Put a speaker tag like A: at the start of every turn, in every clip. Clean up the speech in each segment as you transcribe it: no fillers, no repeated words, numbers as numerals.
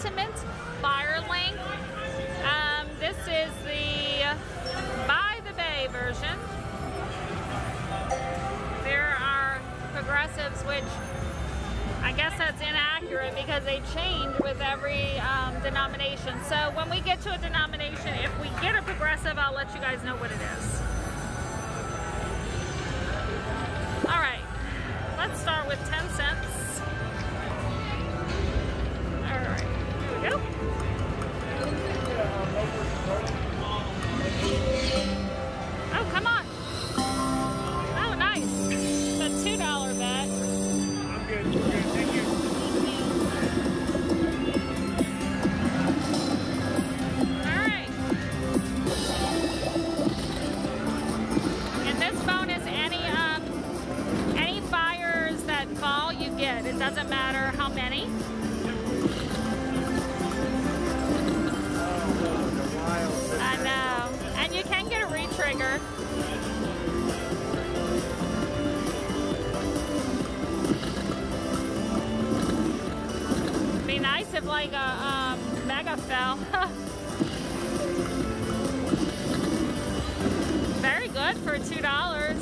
A: ultimate fire link. This is the by the bay version. There are progressives, which I guess that's inaccurate because they change with every denomination. So when we get to a denomination, if we get a progressive, I'll let you guys know what it is. All right, let's start with 10 cents. All right, here we go. Oh, come on. Oh, nice. The $2 bet.
B: I'm good. Thank you.
A: All right. And this bonus, any fires that fall, you get. It doesn't matter how many. I know. And you can get a re-trigger. Be nice if like a mega fell. Very good for $2.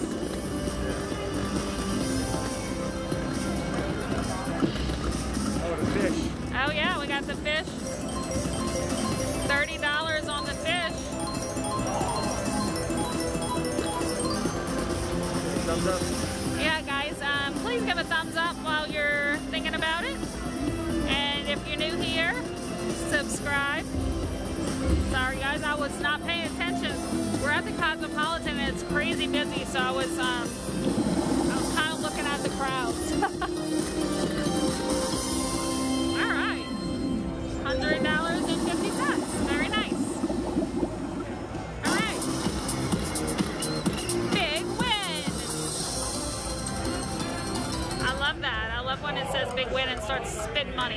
B: Oh, the fish.
A: Oh yeah, we got the fish. $30 on the fish.
B: Thumbs up.
A: Yeah, guys, please give a thumbs up while you're thinking about it. And if you're new here, subscribe. Sorry, guys, I was not paying attention. We're at the Cosmopolitan and it's crazy busy, so I was kind of looking at the crowds. All right, $100.50. Very nice. All right, big win. I love that. I love when it says big win and starts spitting money.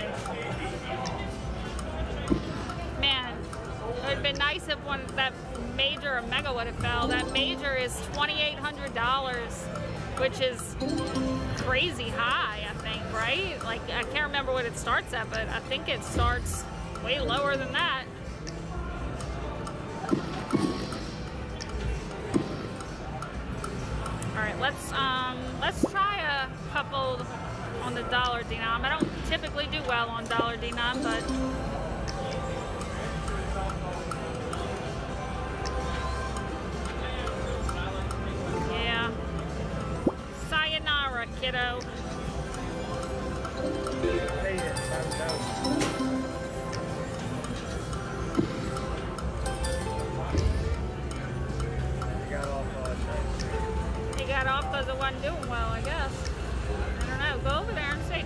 A: Man, it would have been nice if that major or mega would have fell. That major is $2,800, which is crazy high, I think, right? Like, I can't remember what it starts at, but I think it starts way lower than that. All right, let's try a couple on the dollar denom. I don't typically do well on dollar denom, but yeah. Sayonara, kiddo. He got off because it wasn't doing well, I guess. I don't know. Go over there and see.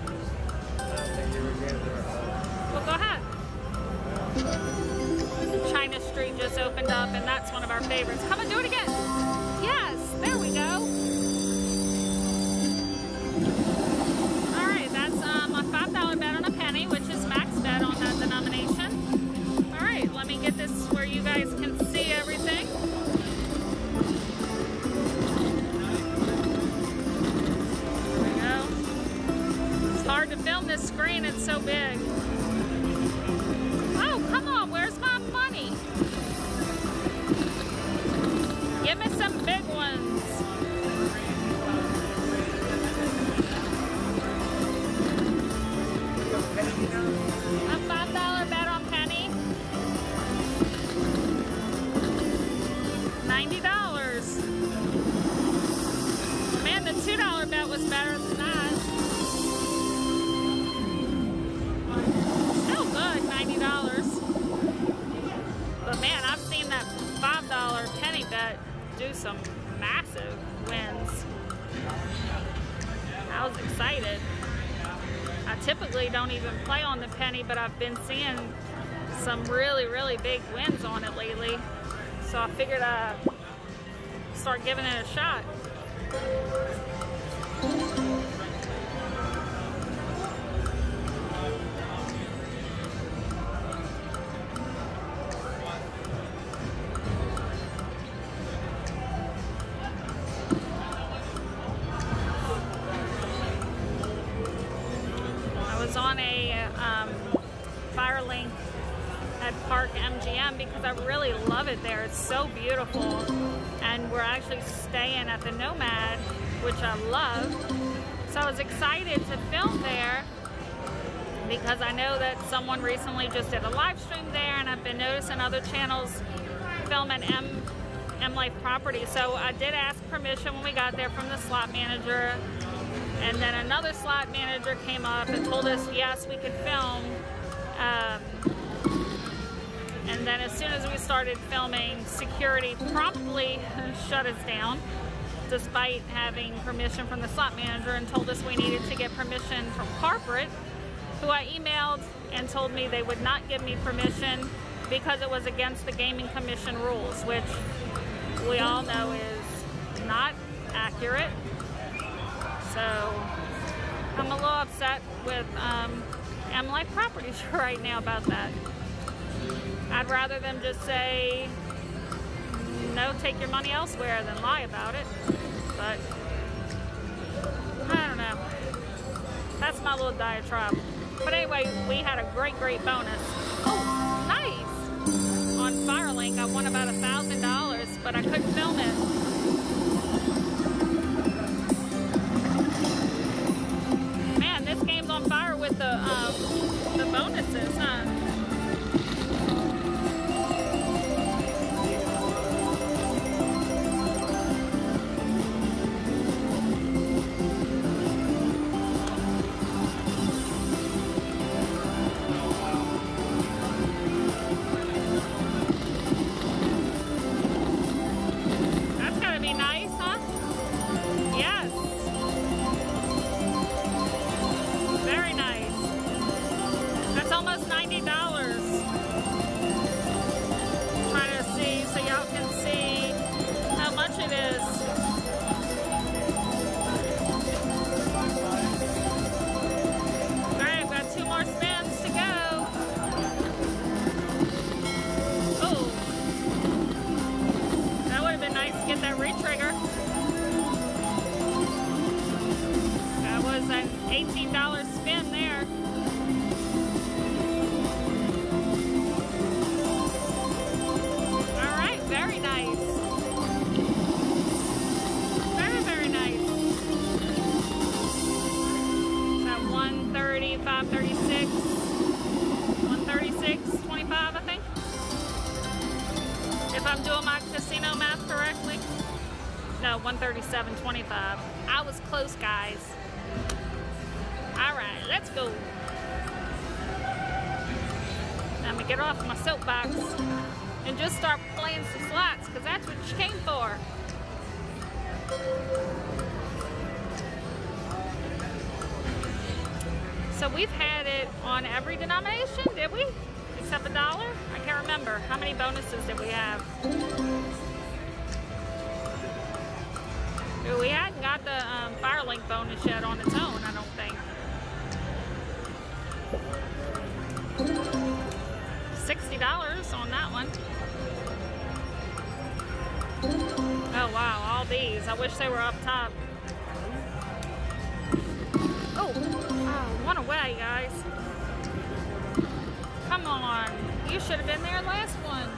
A: Well, go ahead. China Street just opened up, and that's one of our favorites. Come and do it again. Yes, there we go. All right, that's my $5 bet on a penny, which is max bet on that denomination. All right, let me get this where you guys can see everything. Hard to film this screen, it's so big. Oh, come on, where's my money? Give me some big ones. A $5 bet on penny. $90. Man, the $2 bet was better than that. Good, $90. But man, I've seen that $5 penny bet do some massive wins. I was excited. I typically don't even play on the penny, but I've been seeing some really, really big wins on it lately. So I figured I'd start giving it a shot. Firelink at Park MGM because I really love it there. It's so beautiful. And we're actually staying at the Nomad, which I love. So I was excited to film there because I know that someone recently just did a live stream there, and I've been noticing other channels film at M Life property. So I did ask permission when we got there from the slot manager, and then another slot manager came up and told us yes, we could film. And then as soon as we started filming, security promptly shut us down despite having permission from the slot manager, and told us we needed to get permission from corporate, who I emailed and told me they would not give me permission because it was against the Gaming Commission rules, which we all know is not accurate. So I'm a little upset with M Life Properties right now about that. I'd rather them just say, no, take your money elsewhere, than lie about it. But I don't know. That's my little diatribe. But anyway, we had a great bonus. Oh, nice! On Firelink, I won about $1,000, but I couldn't film it. Man, this game's on fire with the bonuses, huh? $18 spin there. All right, very nice. Very nice. At 130, 536, 136, 25, I think. If I'm doing my casino math correctly. No, 137.25. I was close, guys. Alright, let's go. Let me get off my soapbox and just start playing some slots, because that's what you came for. So we've had it on every denomination, did we? Except $1? I can't remember. How many bonuses did we have? We hadn't got the Firelink bonus yet on its own, I don't think. $60 on that one. Oh wow, all these. I wish they were up top. Oh, one away, guys. Come on. You should have been there last one.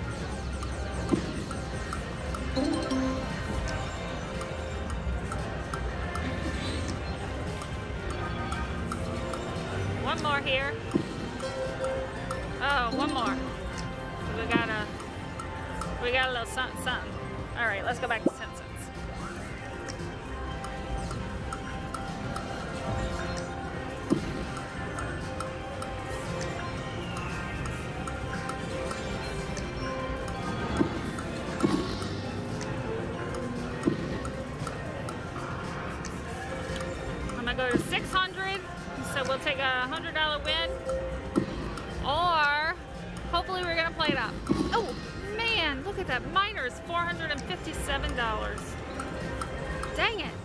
A: One more here. Oh, one more. We got a little something. All right, let's go back to 10 cents. I'm gonna go to 600. So we'll take a $100 win, or hopefully we're gonna play it up. Oh man, look at that. Miners, $457. Dang it.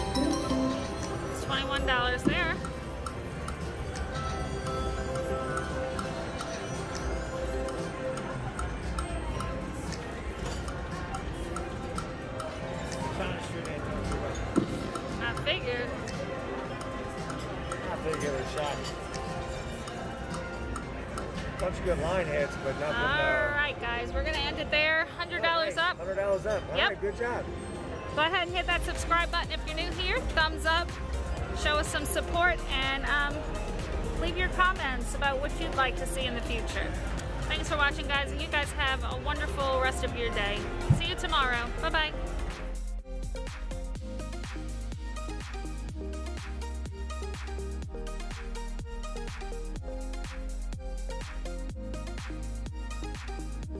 A: $21 there. figured.
B: I think it was shot. Bunch of good line hits, but nothing.
A: Alright guys, we're going to end it there. $100 up.
B: $100 up. All
A: Yep.
B: right, good job.
A: Go ahead and hit that subscribe button if you're new here. Thumbs up. Show us some support and leave your comments about what you'd like to see in the future. Thanks for watching, guys, and you guys have a wonderful rest of your day. See you tomorrow. Bye-bye.